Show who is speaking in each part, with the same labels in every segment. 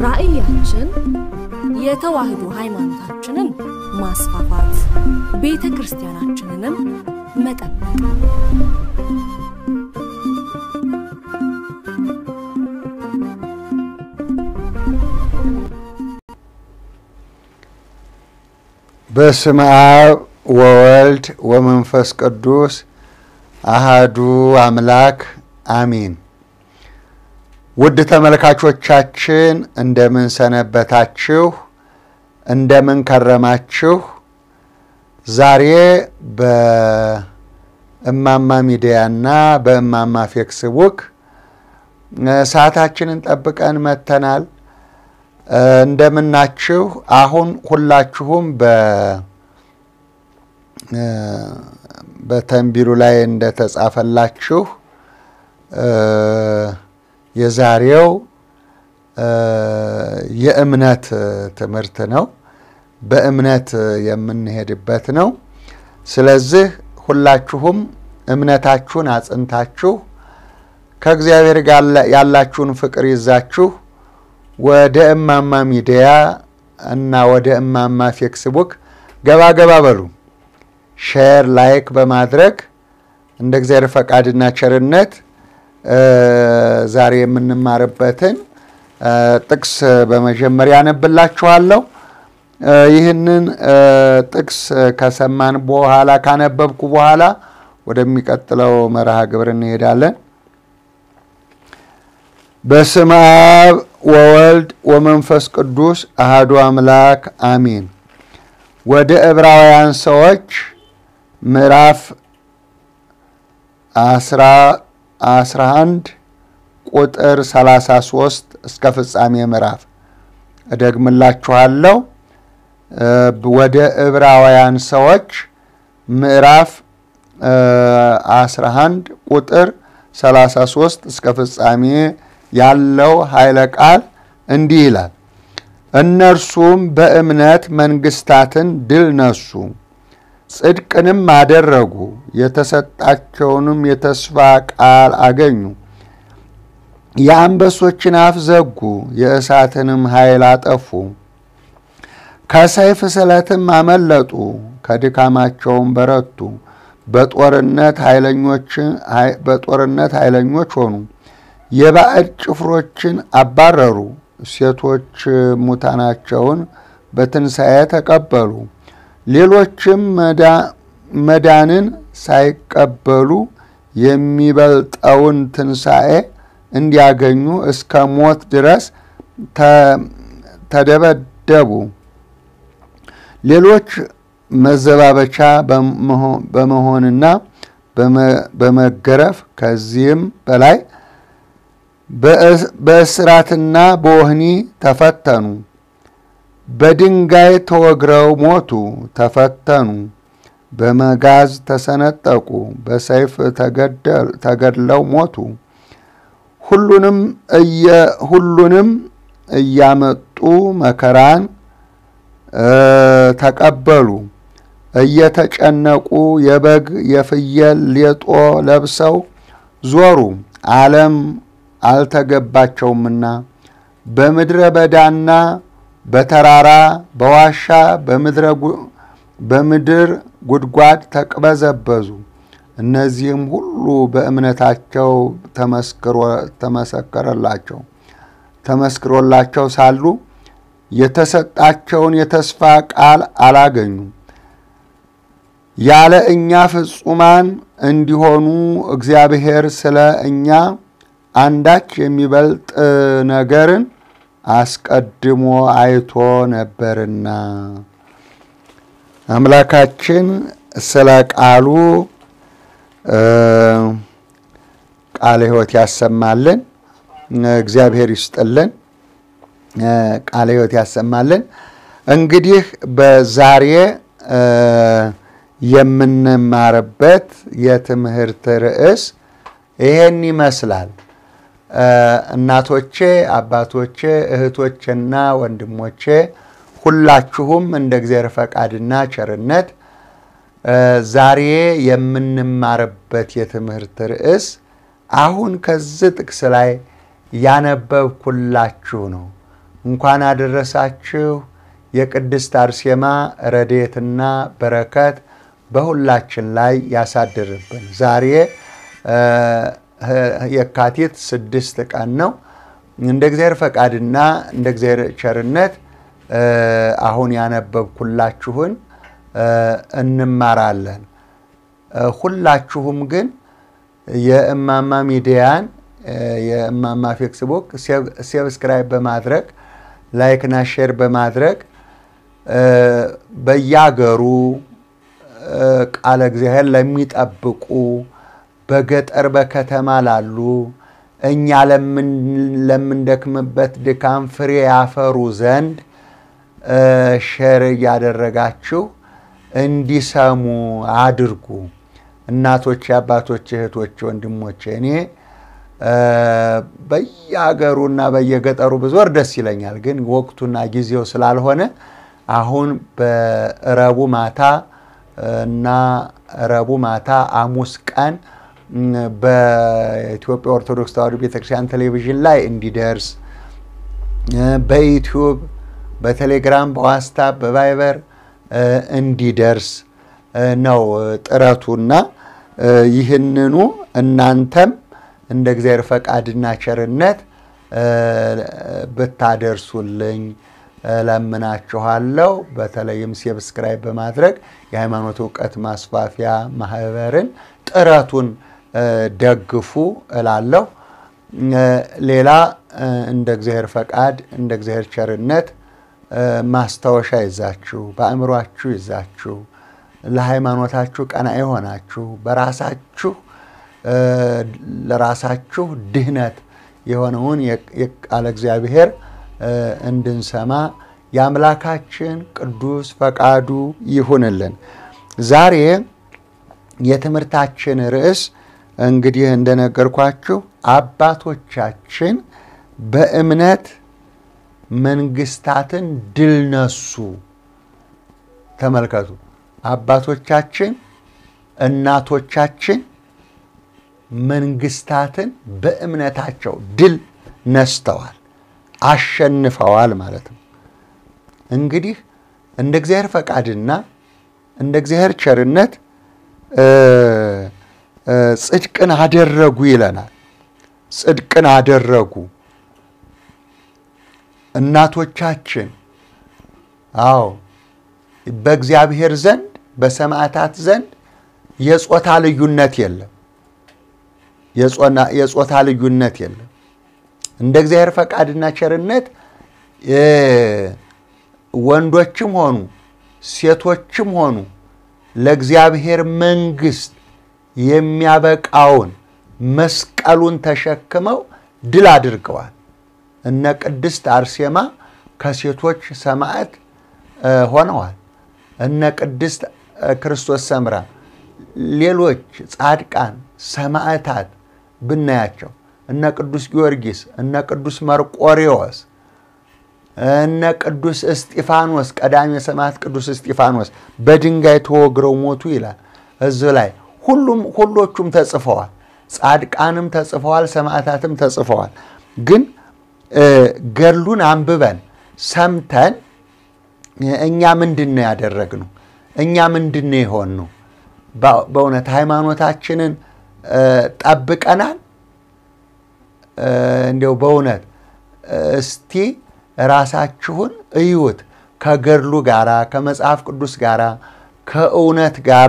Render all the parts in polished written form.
Speaker 1: ራእያችን የተዋህዶ ሃይማኖታችንን ማስፋፋት ቤተክርስቲያናችንንም መጠበቅ
Speaker 2: በስመ አብ ወወልድ ወመንፈስ ቅዱስ አሐዱ አምላክ አሜን። ውድ ተመልካቾቻችን እንደምን ሰነበታችሁ? እንደምን ከረማችሁ? ዛሬ በእማማ ሚዲያና በእማማ ፌክስቡክ ሰዓታችንን ጠብቀን መተናል። እንደምናችሁ? አሁን ሁላችሁም በተንቢሩ ላይ እንደተጻፈላችሁ የዛሬው የእምነት ትምህርት ነው። በእምነት የምንሄድበት ነው። ስለዚህ ሁላችሁም እምነታችሁን አጽንታችሁ ከእግዚአብሔር ጋር ያላችሁን ፍቅር ይዛችሁ ወደ እማማ ሚዲያ እና ወደ እማማ ፌክስቡክ ገባ በሉ። ሼር ላይክ በማድረግ እንደ እግዚአብሔር ፈቃድና ቸርነት ዛሬ የምንማርበትን ጥቅስ በመጀመሪያ አነብላችኋለሁ። ይህንን ጥቅስ ከሰማን በኋላ ካነበብኩ በኋላ ወደሚቀጥለው መርሃ ግብር እንሄዳለን። በስመ አብ ወወልድ ወመንፈስ ቅዱስ አሐዱ አምላክ አሜን። ወደ ዕብራውያን ሰዎች ምዕራፍ 11 ቁጥር 33 እስከ ፍጻሜ ምዕራፍ እደግምላችኋለሁ። ወደ ዕብራውያን ሰዎች ምዕራፍ 11 ቁጥር 33 እስከ ፍጻሜ ያለው ኃይለ ቃል እንዲህ ይላል። እነርሱም በእምነት መንግስታትን ድል ነሱ፣ ጽድቅንም አደረጉ፣ የተሰጣቸውንም የተስፋ ቃል አገኙ፣ የአንበሶችን አፍ ዘጉ፣ የእሳትንም ኃይል አጠፉ፣ ከሰይፍ ስለትም አመለጡ፣ ከድካማቸውም በረቱ፣ በጦርነት ኃይለኞች ሆኑ፣ የባዕድ ጭፍሮችን አባረሩ፣ ሴቶች ሙታናቸውን በትንሣኤ ተቀበሉ፣ ሌሎችም መዳንን ሳይቀበሉ የሚበልጠውን ትንሣኤ እንዲያገኙ እስከ ሞት ድረስ ተደበደቡ። ሌሎች መዘባበቻ በመሆንና በመገረፍ ከዚህም በላይ በእስራትና በወህኒ ተፈተኑ፣ በድንጋይ ተወግረው ሞቱ፣ ተፈተኑ፣ በመጋዝ ተሰነጠቁ፣ በሰይፍ ተገድለው ሞቱ። ሁሉንም እያመጡ መከራን ተቀበሉ። እየተጨነቁ የበግ የፍየል ሌጦ ለብሰው ዞሩ፣ ዓለም አልተገባቸውምና በምድረ በዳና በተራራ በዋሻ በምድር ጉድጓድ ተቅበዘበዙ። እነዚህም ሁሉ በእምነታቸው ተመስክሮላቸው ሳሉ የተሰጣቸውን የተስፋ ቃል አላገኙም። ያለ እኛ ፍጹማን እንዲሆኑ እግዚአብሔር ስለ እኛ አንዳች የሚበልጥ ነገርን አስቀድሞ አይቶ ነበርና። አምላካችን ስለ ቃሉ ቃለ ሕይወት ያሰማልን። እግዚአብሔር ይስጥልን፣ ቃለ ሕይወት ያሰማልን። እንግዲህ በዛሬ የምንማርበት የትምህርት ርዕስ ይሄን ይመስላል። እናቶቼ፣ አባቶቼ፣ እህቶቼና ወንድሞቼ ሁላችሁም እንደ እግዚአብሔር ፈቃድና ቸርነት ዛሬ የምንማርበት የትምህርት ርዕስ አሁን ከዚህ ጥቅስ ላይ ያነበብኩላችሁ ነው። እንኳን አደረሳችሁ። የቅድስት አርሴማ ረድኤትና በረከት በሁላችን ላይ ያሳድርብን። ዛሬ የካቲት 6 ቀን ነው። እንደ እግዚአብሔር ፈቃድና እንደ እግዚአብሔር ቸርነት አሁን ያነበብኩላችሁን እንማራለን። ሁላችሁም ግን የእማማ ሚዲያን የእማማ ፌክስቡክ ሰብስክራይብ በማድረግ ላይክ እና ሼር በማድረግ በያገሩ ቃለ እግዚአብሔር ለሚጠብቁ በገጠር በከተማ ላሉ እኛ ለምንደክምበት ድካም ፍሬ ያፈሩ ዘንድ ሼር ያደረጋችሁ እንዲሰሙ አድርጉ። እናቶች፣ አባቶች፣ እህቶች፣ ወንድሞች እኔ በያገሩና በየገጠሩ ብዙር ደስ ይለኛል። ግን ወቅቱና ጊዜው ስላልሆነ አሁን በረቡ ማታ እና ረቡ ማታ ሐሙስ ቀን በኢትዮጵያ ኦርቶዶክስ ተዋሕዶ ቤተክርስቲያን ቴሌቪዥን ላይ እንዲደርስ በዩቲዩብ፣ በቴሌግራም፣ በዋትስአፕ፣ በቫይበር እንዲደርስ ነው ጥረቱና ይህንኑ እናንተም እንደ እግዚአብሔር ፈቃድና ቸርነት በታደርሱልኝ ለምናችኋለሁ። በተለይም ሰብስክራይብ በማድረግ የሃይማኖት ዕውቀት ማስፋፊያ ማህበርን ጥረቱን ደግፉ እላለሁ። ሌላ እንደ እግዚአብሔር ፈቃድ እንደ እግዚአብሔር ቸርነት ማስታወሻ ይዛችሁ በአእምሮአችሁ ይዛችሁ ለሃይማኖታችሁ ቀናኢ ሆናችሁ በራሳችሁ ለራሳችሁ ድህነት የሆነውን የቃለ እግዚአብሔር እንድንሰማ የአምላካችን ቅዱስ ፈቃዱ ይሁንልን። ዛሬ የትምህርታችን ርዕስ እንግዲህ እንደነገርኳችሁ አባቶቻችን በእምነት መንግስታትን ድል ነሱ። ተመልከቱ። አባቶቻችን እናቶቻችን መንግስታትን በእምነታቸው ድል ነስተዋል፣ አሸንፈዋል ማለት ነው። እንግዲህ እንደ እግዚአብሔር ፈቃድና እንደ እግዚአብሔር ቸርነት ጽድቅን አደረጉ ይለናል። ጽድቅን አደረጉ እናቶቻችን። አዎ በእግዚአብሔር ዘንድ በሰማዕታት ዘንድ የጾታ ልዩነት የለም። የጾታ ልዩነት የለም። እንደ እግዚአብሔር ፈቃድና ቸርነት ወንዶችም ሆኑ ሴቶችም ሆኑ ለእግዚአብሔር መንግስት የሚያበቃውን መስቀሉን ተሸክመው ድል አድርገዋል። እነ ቅድስት አርሴማ ከሴቶች ሰማዕት ሆነዋል። እነ ቅድስት ክርስቶስ ሰምራ፣ ሌሎች ጻድቃን ሰማዕታት ብናያቸው እነ ቅዱስ ጊዮርጊስ፣ እነ ቅዱስ መርቆሬዎስ፣ እነ ቅዱስ እስጢፋኖስ ቀዳሚ ሰማዕት ቅዱስ እስጢፋኖስ በድንጋይ ተወግረው ሞቱ ይላል። እዚህ ላይ ሁሎቹም ተጽፈዋል። ጻድቃንም ተጽፈዋል፣ ሰማዕታትም ተጽፈዋል። ግን ገድሉን አንብበን ሰምተን እኛ ምንድነው ያደረግነው? እኛ ምንድነው የሆነው? በእውነት ሃይማኖታችንን ጠብቀናል? እንደው በእውነት እስቲ ራሳችሁን እዩት። ከገድሉ ጋራ ከመጽሐፍ ቅዱስ ጋራ ከእውነት ጋራ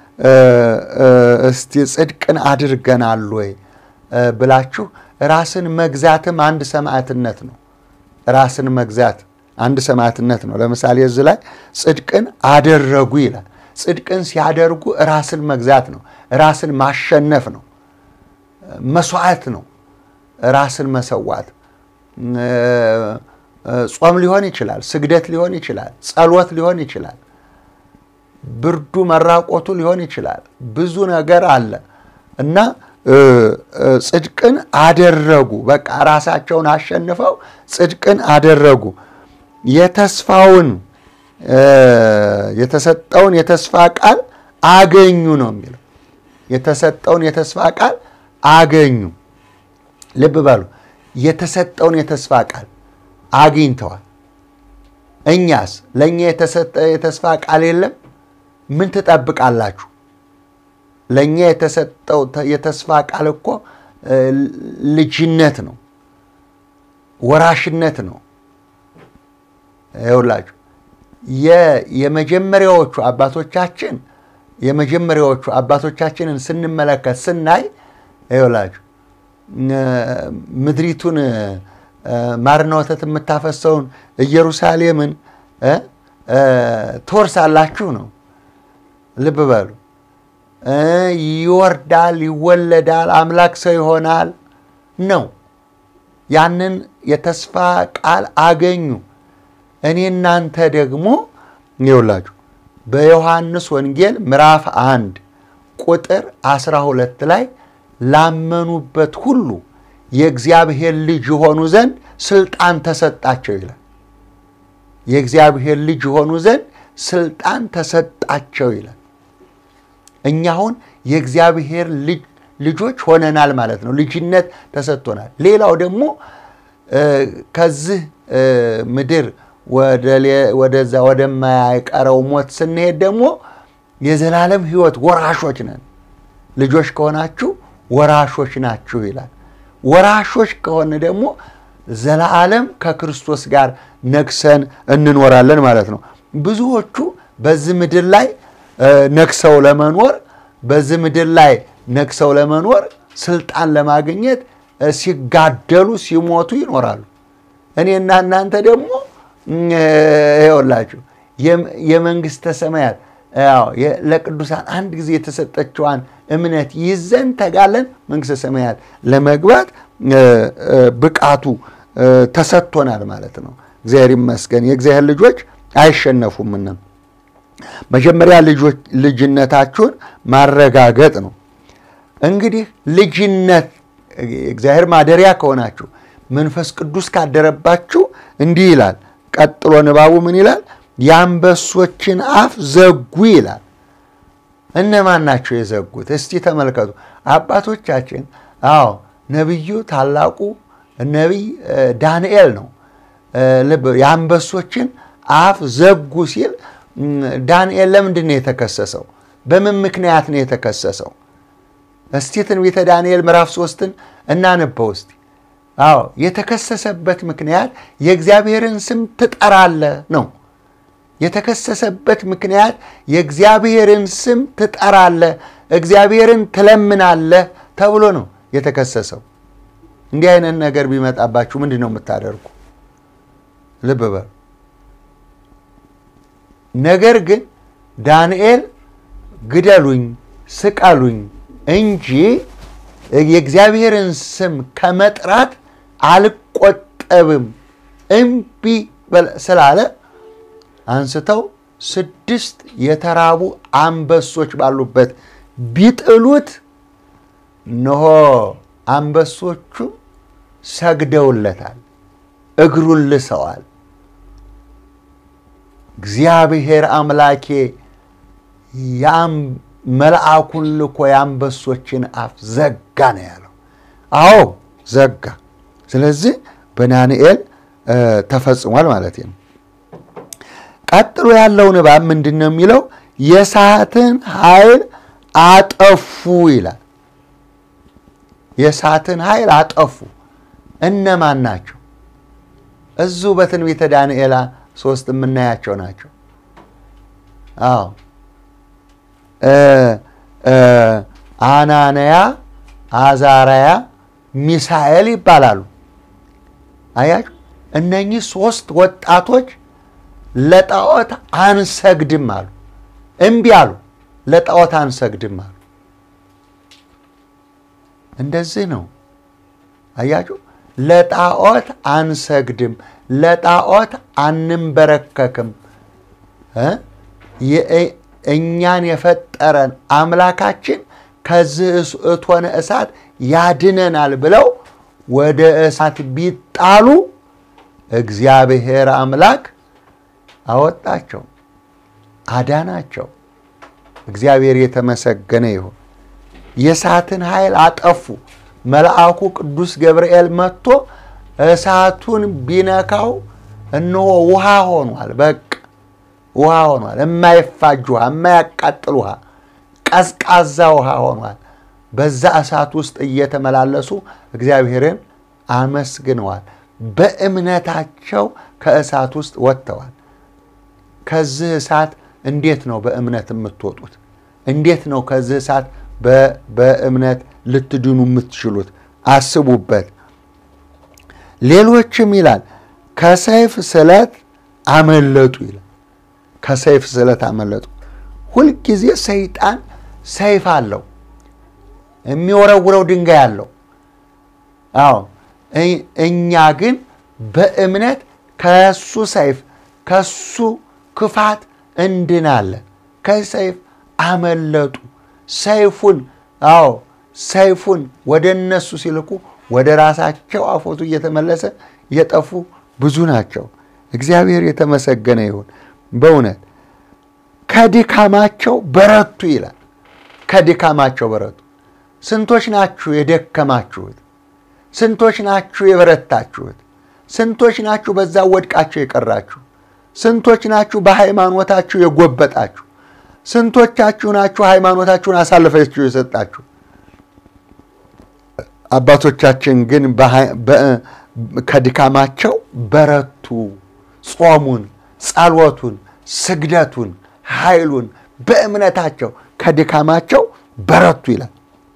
Speaker 2: እስቲ ጽድቅን አድርገናል ወይ ብላችሁ ራስን መግዛትም አንድ ሰማዕትነት ነው። ራስን መግዛት አንድ ሰማዕትነት ነው። ለምሳሌ እዚህ ላይ ጽድቅን አደረጉ ይላል። ጽድቅን ሲያደርጉ ራስን መግዛት ነው። ራስን ማሸነፍ ነው። መስዋዕት ነው። ራስን መሰዋት ጾም ሊሆን ይችላል፣ ስግደት ሊሆን ይችላል፣ ጸሎት ሊሆን ይችላል፣ ብርዱ መራቆቱ ሊሆን ይችላል። ብዙ ነገር አለ እና ጽድቅን አደረጉ። በቃ ራሳቸውን አሸንፈው ጽድቅን አደረጉ። የተሰጠውን የተስፋ ቃል አገኙ ነው የሚለው። የተሰጠውን የተስፋ ቃል አገኙ። ልብ በሉ። የተሰጠውን የተስፋ ቃል አግኝተዋል። እኛስ ለኛ የተሰጠ የተስፋ ቃል የለም? ምን ትጠብቃላችሁ? ለኛ የተሰጠው የተስፋ ቃል እኮ ልጅነት ነው፣ ወራሽነት ነው። ይኸውላችሁ የመጀመሪያዎቹ አባቶቻችንን ስንመለከት ስናይ ይኸውላችሁ ምድሪቱን ማርና ወተት የምታፈሰውን ኢየሩሳሌምን ትወርሳላችሁ ነው። ልብ በሉ። ይወርዳል፣ ይወለዳል፣ አምላክ ሰው ይሆናል ነው። ያንን የተስፋ ቃል አገኙ። እኔና እናንተ ደግሞ ይኸውላችሁ በዮሐንስ ወንጌል ምዕራፍ 1 ቁጥር 12 ላይ ላመኑበት ሁሉ የእግዚአብሔር ልጅ ሆኑ ዘንድ ስልጣን ተሰጣቸው ይላል። የእግዚአብሔር ልጅ ሆኑ ዘንድ ስልጣን ተሰጣቸው ይላል። እኛውን የእግዚአብሔር ልጆች ሆነናል ማለት ነው። ልጅነት ተሰጥቶናል። ሌላው ደግሞ ከዚህ ምድር ወደዛ ወደማይቀረው ሞት ስንሄድ ደግሞ የዘላለም ሕይወት ወራሾች ነን። ልጆች ከሆናችሁ ወራሾች ናችሁ ይላል። ወራሾች ከሆነ ደግሞ ዘላለም ከክርስቶስ ጋር ነግሰን እንኖራለን ማለት ነው። ብዙዎቹ በዚህ ምድር ላይ ነግሰው ለመኖር ስልጣን ለማግኘት ሲጋደሉ ሲሞቱ ይኖራሉ። እኔና እናንተ ደግሞ ይኸውላችሁ የመንግስተ ሰማያት ለቅዱሳን አንድ ጊዜ የተሰጠችዋን እምነት ይዘን ተጋለን መንግስተ ሰማያት ለመግባት ብቃቱ ተሰጥቶናል ማለት ነው። እግዚአብሔር ይመስገን። የእግዚአብሔር ልጆች አይሸነፉምና መጀመሪያ ልጅነታችሁን ማረጋገጥ ነው። እንግዲህ ልጅነት እግዚአብሔር ማደሪያ ከሆናችሁ መንፈስ ቅዱስ ካደረባችሁ እንዲህ ይላል። ቀጥሎ ንባቡ ምን ይላል? የአንበሶችን አፍ ዘጉ ይላል። እነማን ናቸው የዘጉት? እስቲ ተመልከቱ። አባቶቻችን ነብዩ ታላቁ ነብይ ዳንኤል ነው። የአንበሶችን አፍ ዘጉ ሲል ዳንኤል ለምንድን ነው የተከሰሰው? በምን ምክንያት ነው የተከሰሰው? እስቲ ትንቢተ ዳንኤል ምዕራፍ 3ን እናነበው እስቲ። የተከሰሰበት ምክንያት የእግዚአብሔርን ስም ትጠራለህ ነው። የተከሰሰበት ምክንያት የእግዚአብሔርን ስም ትጠራለህ፣ እግዚአብሔርን ትለምናለህ ተብሎ ነው የተከሰሰው። እንዲህ አይነት ነገር ቢመጣባችሁ ምንድነው የምታደርጉ? ልብ በሉ። ነገር ግን ዳንኤል ግደሉኝ ስቀሉኝ እንጂ የእግዚአብሔርን ስም ከመጥራት አልቆጠብም እምቢ ስላለ አንስተው 6 የተራቡ አንበሶች ባሉበት ቢጥሉት ነው አንበሶቹ ሰግደውለታል፣ እግሩን ልሰዋል። እግዚአብሔር አምላኬ መልአኩን ልኮ የአንበሶችን አፍ ዘጋ ነው ያለው። ዘጋ። ስለዚህ በዳንኤል ተፈጽሟል ማለት ነው። ቀጥሎ ያለው ንባብ ምንድነው የሚለው? የእሳትን ኃይል አጠፉ ይላል። የእሳትን ኃይል አጠፉ። እነማን ናቸው? እዙ በትንቢተ ዳንኤል 3 የምናያቸው ናቸው። አናንያ፣ አዛርያ፣ ሚሳኤል ይባላሉ። አያችሁ፣ እነኚህ 3 ወጣቶች ለጣዖት አንሰግድም አሉ። እምቢ አሉ። ለጣዖት አንሰግድም አሉ። እንደዚህ ነው። አያችሁ፣ ለጣዖት አንሰግድም፣ ለጣዖት አንንበረከክም። እኛን የፈጠረን አምላካችን ከዚህ እቶነ እሳት ያድነናል ብለው ወደ እሳት ቢጣሉ እግዚአብሔር አምላክ አወጣቸው፣ አዳናቸው። እግዚአብሔር የተመሰገነ ይሁን። የእሳትን ኃይል አጠፉ። መልአኩ ቅዱስ ገብርኤል መጥቶ እሳቱን ቢነካው እነሆ ውሃ ሆኗል። በቃ ውሃ ሆኗል። የማይፋጅ ውሃ፣ የማያቃጥል ውሃ፣ ቀዝቃዛ ውሃ ሆኗል። በዛ እሳት ውስጥ እየተመላለሱ እግዚአብሔርን አመስግነዋል። በእምነታቸው ከእሳት ውስጥ ወጥተዋል። ከዚህ እሳት እንዴት ነው በእምነት የምትወጡት? እንዴት ነው ከዚህ እሳት በእምነት ልትድኑ የምትችሉት? አስቡበት። ሌሎችም ይላል ከሰይፍ ስለት አመለጡ ይላል። ከሰይፍ ስለት አመለጡ። ሁልጊዜ ሰይጣን ሰይፍ አለው፣ የሚወረውረው ድንጋይ አለው። አዎ እኛ ግን በእምነት ከሱ ሰይፍ ከሱ ክፋት እንድናለን። ከሰይፍ አመለጡ። ሰይፉን ወደ እነሱ ሲልኩ ወደ ራሳቸው አፎቱ እየተመለሰ የጠፉ ብዙ ናቸው። እግዚአብሔር የተመሰገነ ይሁን። በእውነት ከድካማቸው በረቱ ይላል። ከድካማቸው በረቱ። ስንቶች ናችሁ የደከማችሁት? ስንቶች ናችሁ የበረታችሁት? ስንቶች ናችሁ በዛ ወድቃችሁ የቀራችሁ? ስንቶች ናችሁ በሃይማኖታችሁ የጎበጣችሁ? ስንቶቻችሁ ናችሁ ሃይማኖታችሁን አሳልፋችሁ የሰጣችሁ? አባቶቻችን ግን ከድካማቸው በረቱ። ጾሙን፣ ጸሎቱን፣ ስግደቱን፣ ኃይሉን በእምነታቸው ከድካማቸው በረቱ ይላል።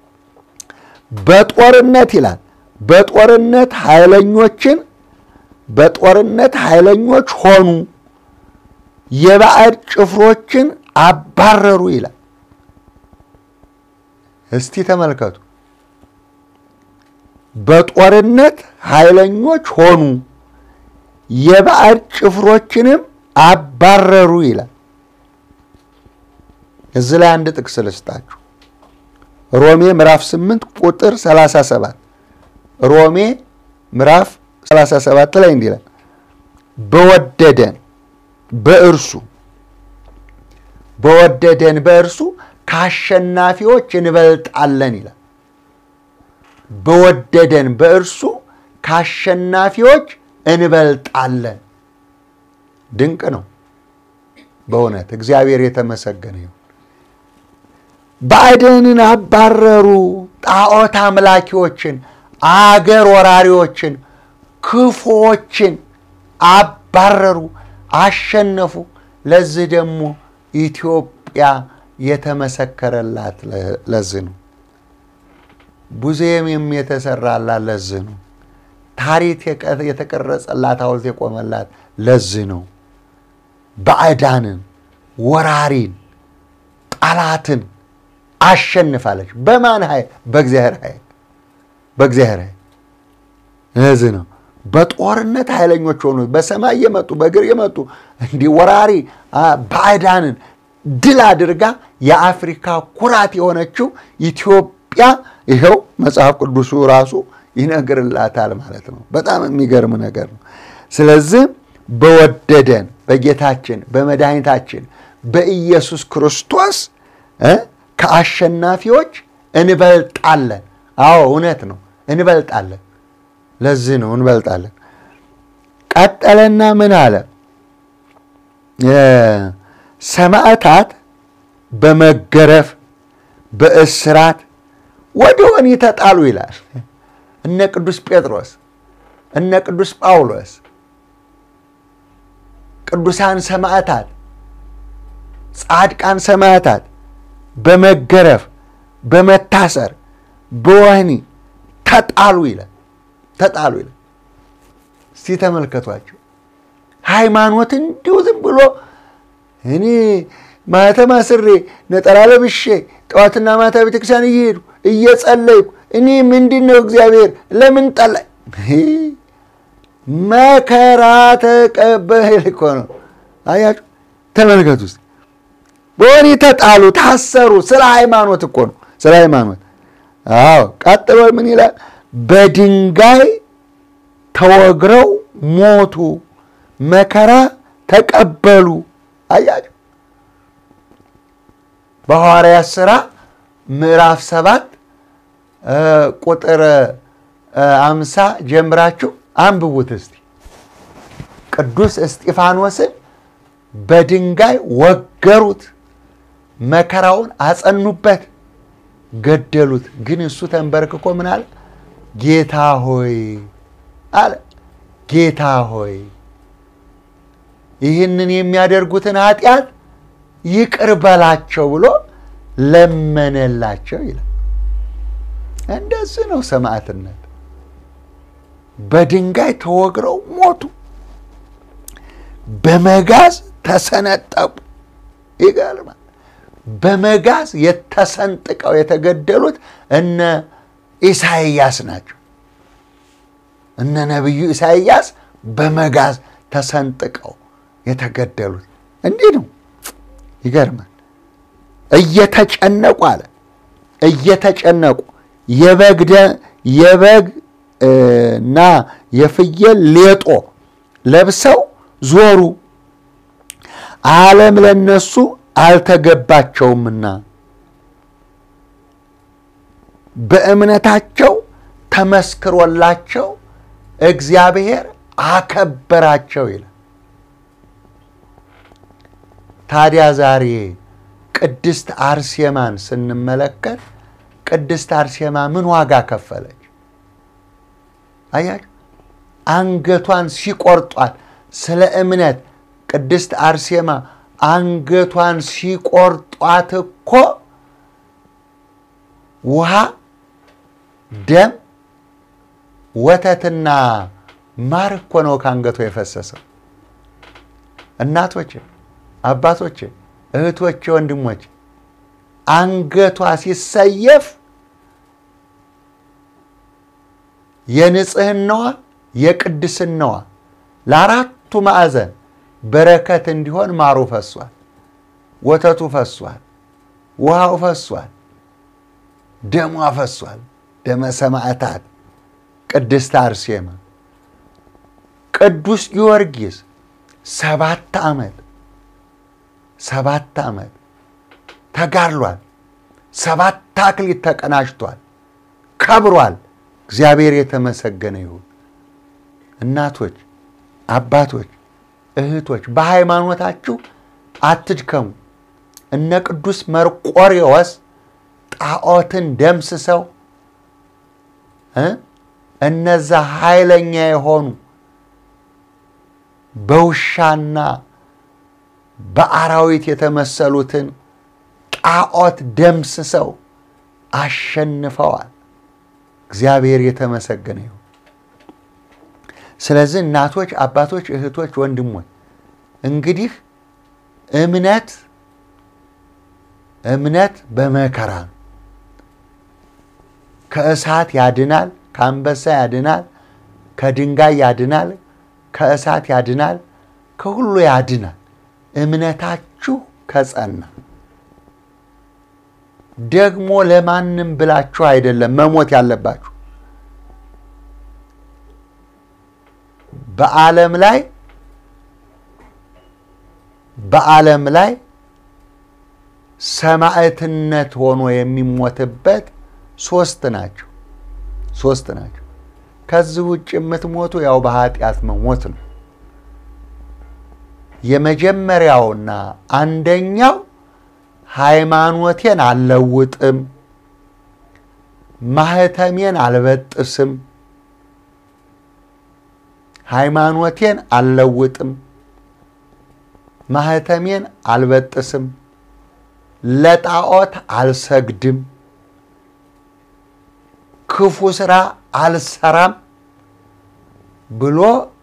Speaker 2: በጦርነት ይላል በጦርነት ኃይለኞች ሆኑ፣ የባዕድ ጭፍሮችን አባረሩ ይላል። እስቲ ተመልከቱ። በጦርነት ኃይለኞች ሆኑ፣ የባዕድ ጭፍሮችንም አባረሩ ይላል። እዚህ ላይ አንድ ጥቅስ ልስጣችሁ። ሮሜ ምዕራፍ 8 ቁጥር 37 ሮሜ ምዕራፍ 37 ላይ እንዲህ ይላል በወደደን በእርሱ ከአሸናፊዎች እንበልጣለን ይላል። በወደደን በእርሱ ከአሸናፊዎች እንበልጣለን። ድንቅ ነው በእውነት። እግዚአብሔር የተመሰገነ ይሁን። ባዕድንን አባረሩ። ጣዖት አምላኪዎችን፣ አገር ወራሪዎችን፣ ክፉዎችን አባረሩ፣ አሸነፉ። ለዚህ ደግሞ ኢትዮጵያ የተመሰከረላት ለዚህ ነው። ሙዚየም የተሰራላት ለዚህ ነው። ታሪክ የተቀረጸላት ሐውልት የቆመላት ለዚህ ነው። ባዕዳንን፣ ወራሪን፣ ጠላትን አሸንፋለች። በማን ኃይል? በእግዚአብሔር ኃይል። ለዚህ ነው በጦርነት ኃይለኞች ሆኑ፣ በሰማይ የመጡ በእግር የመጡ እንዲህ ወራሪ ባዕዳንን ድል አድርጋ የአፍሪካ ኩራት የሆነችው ኢትዮጵያ ይኸው መጽሐፍ ቅዱሱ ራሱ ይነግርላታል ማለት ነው። በጣም የሚገርም ነገር ነው። ስለዚህ በወደደን በጌታችን በመድኃኒታችን በኢየሱስ ክርስቶስ ከአሸናፊዎች እንበልጣለን። አዎ እውነት ነው፣ እንበልጣለን። ለዚህ ነው እንበልጣለን። ቀጠለና ምን አለ? ሰማዕታት በመገረፍ በእስራት ወደ ወህኒ ተጣሉ ይላል። እነ ቅዱስ ጴጥሮስ፣ እነ ቅዱስ ጳውሎስ፣ ቅዱሳን ሰማዕታት፣ ጻድቃን ሰማዕታት በመገረፍ በመታሰር በወህኒ ተጣሉ ይላል። እስቲ ተመልከቷቸው። ሃይማኖት እንዲሁ ዝም ብሎ እኔ ማተም አስሬ ነጠላ ለብሼ ጠዋትና ማታ ቤተክርስቲያን እየሄድኩ እየጸለይኩ እኔ ምንድነው እግዚአብሔር ለምን ጠላኝ? መከራ ተቀበል እኮ ነው። አያችሁ፣ ተመልከቱ። በወህኒ ተጣሉ፣ ታሰሩ። ስለ ሃይማኖት እኮ ነው፣ ስለ ሃይማኖት። አዎ ቀጥሎ ምን ይላል? በድንጋይ ተወግረው ሞቱ፣ መከራ ተቀበሉ። አያችሁ፣ በሐዋርያት ሥራ ምዕራፍ 7 ቁጥር 50 ጀምራችሁ አንብቡት እስቲ ቅዱስ እስጢፋኖስን በድንጋይ ወገሩት መከራውን አጸኑበት ገደሉት ግን እሱ ተንበርክኮ ምን አለ ጌታ ሆይ አለ ጌታ ሆይ ይህንን የሚያደርጉትን ኃጢአት ይቅር በላቸው ብሎ ለመነላቸው ይላል እንደዚህ ነው ሰማዕትነት በድንጋይ ተወግረው ሞቱ በመጋዝ ተሰነጠቁ ይገርማል በመጋዝ የተሰንጥቀው የተገደሉት እነ ኢሳይያስ ናቸው እነ ነብዩ ኢሳይያስ በመጋዝ ተሰንጥቀው የተገደሉት እንዲህ ነው ይገርማል እየተጨነቁ አለ እየተጨነቁ የበግና የፍየል ሌጦ ለብሰው ዞሩ ዓለም ለነሱ አልተገባቸውምና በእምነታቸው ተመስክሮላቸው እግዚአብሔር አከበራቸው ይላል ታዲያ ዛሬ ቅድስት አርሴማን ስንመለከት ቅድስት አርሴማ ምን ዋጋ ከፈለች አያችሁ አንገቷን ሲቆርጧት ስለ እምነት ቅድስት አርሴማ አንገቷን ሲቆርጧት እኮ ውሃ ደም ወተትና ማር እኮ ነው ካንገቷ የፈሰሰው እናቶች አባቶች እህቶች ወንድሞች አንገቷ ሲሰየፍ የንጽህናዋ የቅድስናዋ ለአራቱ ማዕዘን በረከት እንዲሆን ማሩ ፈሷል ወተቱ ፈሷል ውሃው ፈሷል ደሙ ፈሷል ደመ ሰማዕታት ቅድስት አርሴማ ቅዱስ ጊዮርጊስ 7 ዓመት ተጋድሏል 7 አክሊት ተቀናጅቷል ከብሯል እግዚአብሔር የተመሰገነ ይሁን እናቶች አባቶች እህቶች በሃይማኖታችሁ አትድከሙ እነ ቅዱስ መርቆሬዎስ ጣዖትን ደምስሰው እነዛ ኃይለኛ የሆኑ በውሻና በአራዊት የተመሰሉትን ጣዖት ደምስሰው አሸንፈዋል እግዚአብሔር የተመሰገነ ይሁን ስለዚህ እናቶች አባቶች እህቶች ወንድሞች እንግዲህ እምነት በመከራ ከእሳት ያድናል ከአንበሳ ያድናል ከድንጋይ ያድናል ከእሳት ያድናል ከሁሉ ያድናል እምነታችሁ ከጸና ደግሞ ለማንም ብላችሁ አይደለም መሞት ያለባችሁ በዓለም ላይ ሰማዕትነት ሆኖ የሚሞትበት 3 ናቸው ከዚህ ውጭ የምትሞቱ ያው በኃጢአት መሞት ነው የመጀመሪያውና አንደኛው ሃይማኖቴን አልለውጥም ማህተሜን አልበጥስም ሃይማኖቴን አልለውጥም ማህተሜን አልበጥስም ለጣዖት አልሰግድም ክፉ ስራ አልሰራም ብሎ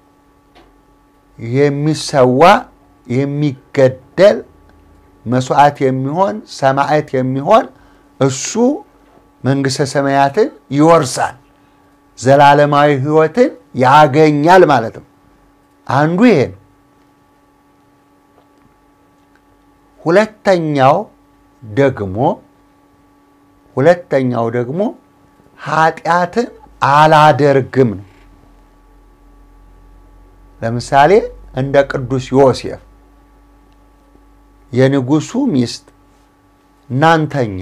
Speaker 2: የሚሰዋ የሚገደል መስዋዕት የሚሆን ሰማዕት የሚሆን እሱ መንግስተ ሰማያትን ይወርሳል ዘላለማዊ ህይወትን ያገኛል ማለት ነው አንዱ ይሄ ሁለተኛው ደግሞ ኃጢአትን አላደርግም ነው ለምሳሌ እንደ ቅዱስ ዮሴፍ የንጉሱ ሚስት ናንተኛ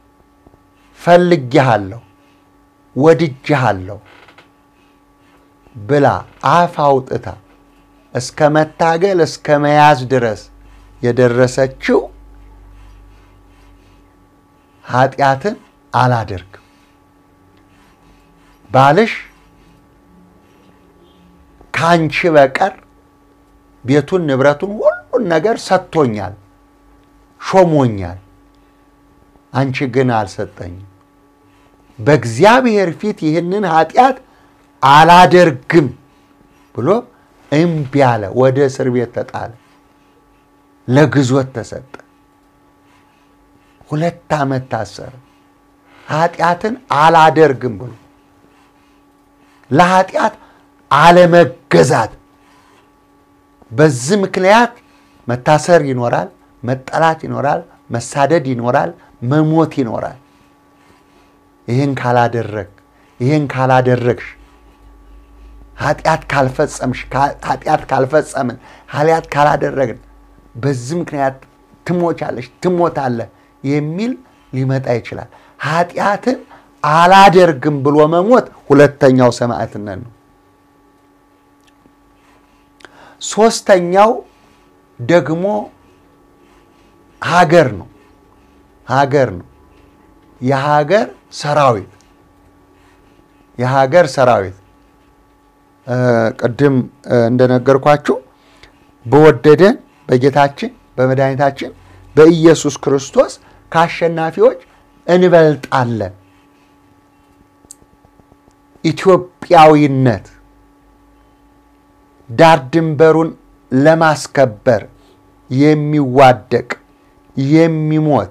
Speaker 2: ፈልግሃለሁ ወድጅሃለሁ ብላ አፍ አውጥታ እስከ መታገል እስከ መያዝ ድረስ የደረሰችው ኃጢአትን አላደርግም ባልሽ ካንቺ በቀር ቤቱን ንብረቱን ሁሉን ነገር ሰጥቶኛል ሾሞኛል አንቺ ግን አልሰጠኝም በእግዚአብሔር ፊት ይህንን ኃጢአት አላደርግም ብሎ እምቢ አለ ወደ እስር ቤት ተጣለ ለግዞት ተሰጠ 2 ዓመት ታሰረ ኃጢአትን አላደርግም ብሎ ለኃጢአት አለመገዛት በዚህ ምክንያት መታሰር ይኖራል መጠላት ይኖራል መሳደድ ይኖራል መሞት ይኖራል ይሄን ካላደረግሽ ኃጢአት ካልፈጸምሽ ኃጢአት ካልፈጸምን ኃጢአት ካላደረግን በዚህ ምክንያት ትሞታለህ የሚል ሊመጣ ይችላል ኃጢአትን አላደርግም ብሎ መሞት ሁለተኛው ሰማዕትነት ነው ሶስተኛው ደግሞ ሀገር ነው የሀገር ሰራዊት ቅድም እንደነገርኳችሁ በወደደን በጌታችን በመድኃኒታችን በኢየሱስ ክርስቶስ ካሸናፊዎች እንበልጣለን ኢትዮጵያዊነት ዳር ድንበሩን ለማስከበር የሚዋደቅ የሚሞት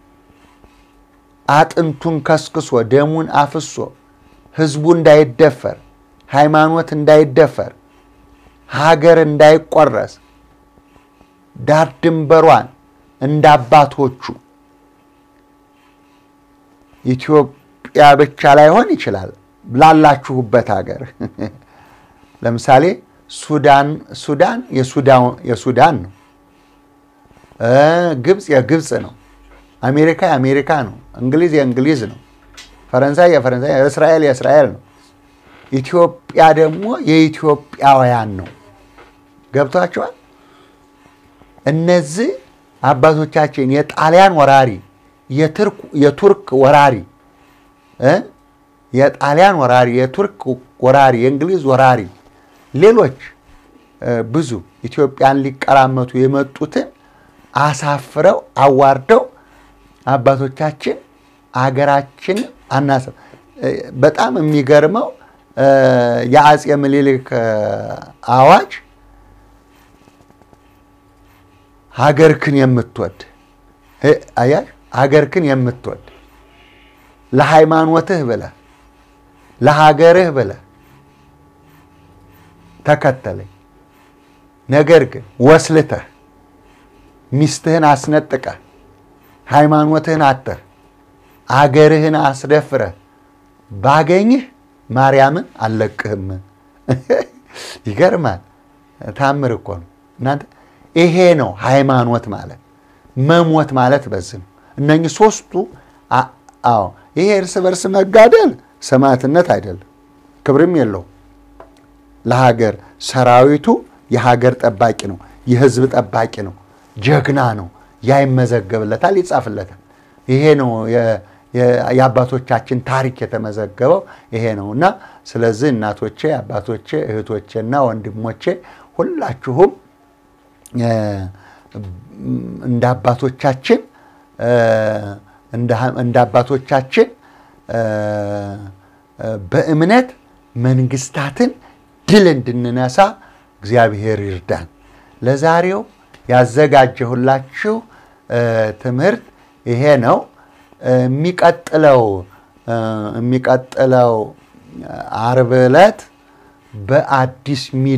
Speaker 2: አጥንቱን ከስክሶ ደሙን አፍሶ ህዝቡ እንዳይደፈር ሃይማኖት እንዳይደፈር ሀገር እንዳይቆረስ ዳር ድንበሯን እንዳባቶቹ ኢትዮጵያ ብቻ ላይሆን ይችላል ላላችሁበት ሀገር ለምሳሌ ሱዳን የሱዳን ነው ግብጽ የግብጽ ነው አሜሪካ የአሜሪካ ነው እንግሊዝ የእንግሊዝ ነው ፈረንሳይ የፈረንሳይ እስራኤል የእስራኤል ነው ኢትዮጵያ ደግሞ የኢትዮጵያውያን ነው ገብቷችኋል እነዚህ አባቶቻችን የጣሊያን ወራሪ የቱርክ ወራሪ የጣሊያን ወራሪ የቱርክ ወራሪ የእንግሊዝ ወራሪ ሌሎች ብዙ ኢትዮጵያን ሊቀራመቱ የመጡትን አሳፍረው አዋርደው አባቶቻችን አገራችን አናሰብ በጣም የሚገርመው የአጼ ምኒልክ አዋጅ ሀገርክን የምትወድ አያሽ ሀገርክን የምትወድ ለሃይማኖትህ ብለህ ለሀገርህ ብለህ ተከተለኝ ነገር ግን ወስልተህ ሚስትህን አስነጥቀህ ሃይማኖትህን አጥተህ አገርህን አስደፍረህ ባገኝህ ማርያምን አለቅህም ይገርማል ታምር እኮ ነው እናንተ ይሄ ነው ሃይማኖት ማለት መሞት ማለት በዚህ ነው እነኚህ ሶስቱ ይሄ እርስ በርስ መጋደል ሰማዕትነት አይደለም ክብርም የለው ለሀገር ሰራዊቱ የሀገር ጠባቂ ነው የህዝብ ጠባቂ ነው ጀግና ነው ያይመዘገብለታል ይጻፍለታል ይሄ ነው የአባቶቻችን ታሪክ የተመዘገበው ይሄ ነውና ስለዚህ እናቶቼ አባቶቼ እህቶቼና ወንድሞቼ ሁላችሁም እንደ አባቶቻችን በእምነት መንግስታትን ድል እንድንነሳ እግዚአብሔር ይርዳን ለዛሬው ያዘጋጀሁላችሁ ትምህርት ይሄ ነው የሚቀጥለው ዓርብ ዕለት በአዲስ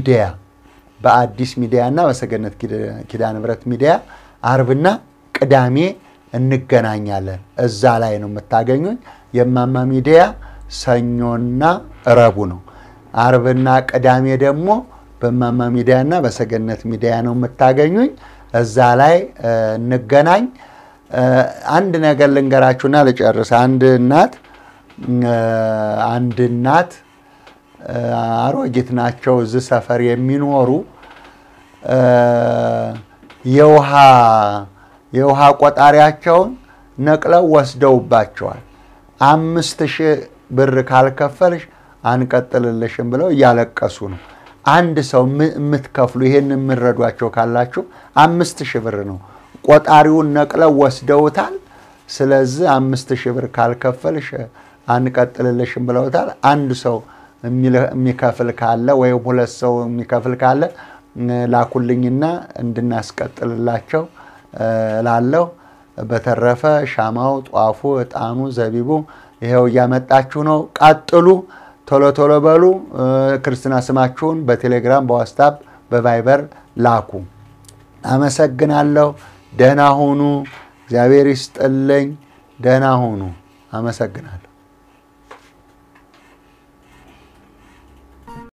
Speaker 2: ሚዲያና በሰገነት ኪዳነ ምሕረት ሚዲያ ዓርብና ቅዳሜ እንገናኛለን እዛ ላይ ነው የምታገኙኝ የማማ ሚዲያ ሰኞና ረቡ ነው ዓርብና ቅዳሜ ደግሞ በማማ ሚዲያና በሰገነት ሚዲያ ነው የምታገኙኝ እዛ ላይ እንገናኝ አንድ ነገር ልንገራችሁና ልጨርስ አንድ እናት አሮጊት ናቸው እዚህ ሰፈር የሚኖሩ የውሃ ቆጣሪያቸውን ነቅለው ወስደውባቸዋል 5000 ብር ካልከፈልሽ አንቀጥልልሽም ብለው እያለቀሱ ነው አንድ ሰው የምትከፍሉ ይሄን የምረዷቸው ካላችሁ 5000 ብር ነው ቆጣሪውን ነቅለው ወስደውታል ስለዚህ 5000 ብር ካልከፈልሽ አንቀጥልልሽም ብለውታል አንድ ሰው የሚከፍል ካለ ወይ ሁለት ሰው የሚከፍል ካለ ላኩልኝና እንድናስቀጥልላቸው ላለው በተረፈ ሻማው ጧፉ እጣኑ ዘቢቡ ይሄው ያመጣችሁ ነው ቀጥሉ ቶሎ በሉ ክርስቲና ስማችሁን በቴሌግራም በዋትስአፕ በቫይበር ላኩ አመሰግናለሁ ደህና ሁኑ እግዚአብሔር ይስጥልኝ ደህና ሁኑ አመሰግናለሁ